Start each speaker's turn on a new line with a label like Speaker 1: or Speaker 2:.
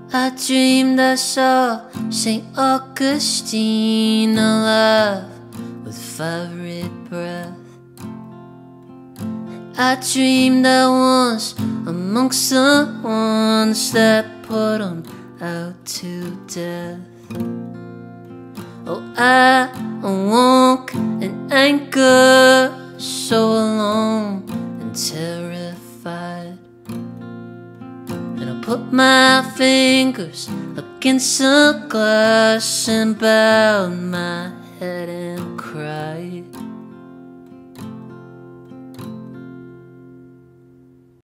Speaker 1: I dreamed I saw St. Augustine alive with fiery breath. I dreamed I was amongst the ones that put him out to death. Oh, I awoke in anger, so alone and terrified, and I put my fingers against the glass and bowed my head and cried.